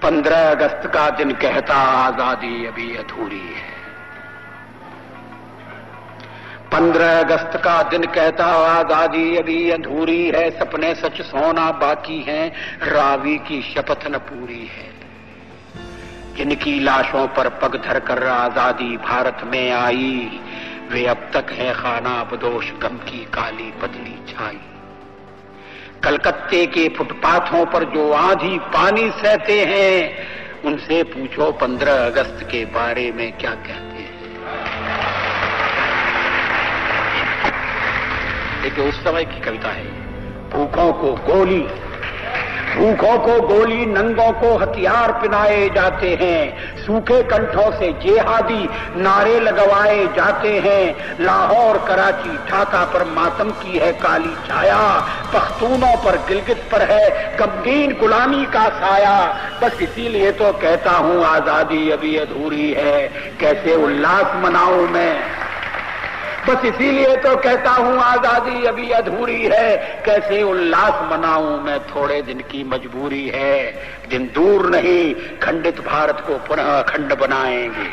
15 अगस्त का दिन कहता आजादी अभी अधूरी है। 15 अगस्त का दिन कहता आजादी अभी अधूरी है। सपने सच सोना बाकी हैं, रावी की शपथ न पूरी है। जिनकी लाशों पर पग धरकर आजादी भारत में आई, वे अब तक है खाना बदोश गम की काली बदली छाई। कलकत्ते के फुटपाथों पर जो आंधी पानी सहते हैं, उनसे पूछो 15 अगस्त के बारे में क्या कहते हैं। देखिए, उस समय की कविता है। भूखों को गोली, नंगों को हथियार पिनाए जाते हैं। सूखे कंठों से जेहादी नारे लगवाए जाते हैं। लाहौर, कराची, ढाका पर मातम की है काली छाया। पख्तूनों पर, गिलगित पर है गमगीन गुलामी का साया। बस इसीलिए तो कहता हूं आजादी अभी अधूरी है, कैसे उल्लास मनाऊं मैं। बस इसीलिए तो कहता हूं आजादी अभी अधूरी है, कैसे उल्लास मनाऊं मैं। थोड़े दिन की मजबूरी है, दिन दूर नहीं खंडित भारत को पुनः अखंड बनाएंगे।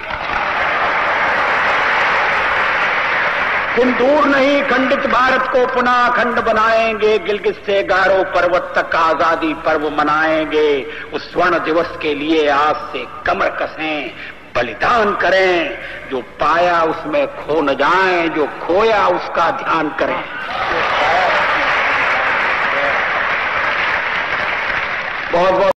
दिन दूर नहीं खंडित भारत को पुनः अखंड बनाएंगे। गिलगित से गारो पर्वत तक आजादी पर्व मनाएंगे। उस स्वर्ण दिवस के लिए आज से कमर कसें, बलिदान करें। जो पाया उसमें खो न जाएं, जो खोया उसका ध्यान करें।